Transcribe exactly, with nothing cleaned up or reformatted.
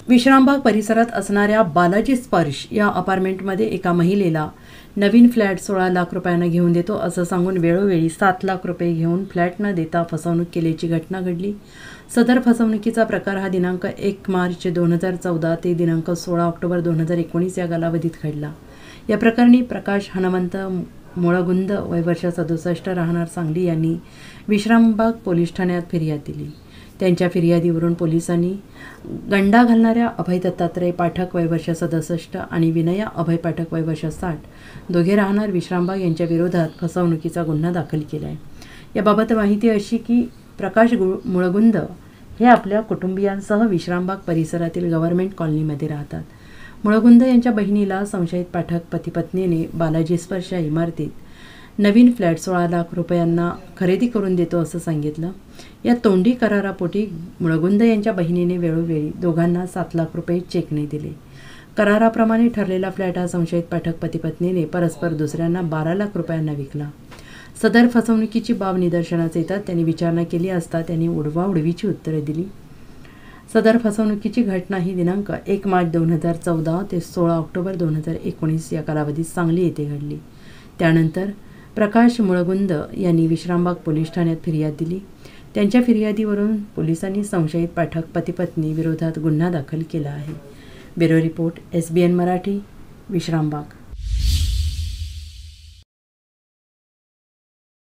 विश्रामबाग परिसरात असणाऱ्या बालाजी स्पर्श या अपार्टमेंटमध्ये एका महिलेला नवीन फ्लॅट सोळा लाख रुपयांना घेऊन देतो असं सांगून वेळोवेळी सात लाख रुपये घेऊन फ्लॅट न देता फसवणूक केल्याची घटना घडली। सदर फसवणुकीचा प्रकार हा दिनांक एक मार्च दोन हजार चौदा ते दिनांक सोळा ऑक्टोबर दोन हजार एकोणीस या कालावधीत घडला। या प्रकरणी प्रकाश हनुमंत मुळगुंद वय वर्ष सदुसष्ट राहणार सांगली यांनी विश्रामबाग पोलीस ठाण्यात फिर्याद दिली। त्यांच्या फिर्यादीवरून पोलिसांनी गंडा घालणाऱ्या अभय दत्तात्रय पाठक वय वर्ष सदुसष्ट आणि विनया अभय पाठक वय वर्ष साठ दोघे राहणार विश्रामबाग यांच्या विरोधात फसवणुकीचा गुन्हा दाखल केला आहे। याबाबत माहिती अशी की प्रकाश मुळगुंद हे आपल्या कुटुंबियांसह विश्रामबाग परिसरातील गव्हर्नमेंट कॉलनीमध्ये राहतात। मुळगुंद यांच्या बहिणीला संशयित पाठक पती पत्नीने बालाजी स्पर्श या इमारतीत नवीन फ्लॅट सोळा लाख रुपयांना खरेदी करून देतो असं सांगितलं। या तोंडी करारापोटी मुळगुंद यांच्या बहिणीने वेळोवेळी दोघांना सात लाख रुपये चेकने दिले। कराराप्रमाणे ठरलेला फ्लॅट हा संशयित पाठक पती पत्नीने परस्पर दुसऱ्यांना बारा लाख रुपयांना विकला। सदर फसवणुकीची बाब निदर्शनास येतात त्यांनी विचारणा केली असता त्यांनी उडवाउडवीची उत्तरे दिली। सदर फसवणुकीची घटना ही दिनांक एक मार्च दोन हजार चौदा ते सोळा ऑक्टोबर दोन हजार एकोणीस या कालावधीत सांगली येथे घडली। त्यानंतर प्रकाश मुळगुंद यांनी विश्रामबाग पोलीस ठाण्यात फिर्याद दिली। त्यांच्या फिर्यादीवरून पोलिसांनी संशयित पाठक पती पत्नी विरोधात गुन्हा दाखल केला आहे। Bureau report S B N Marathi, Vishrambag.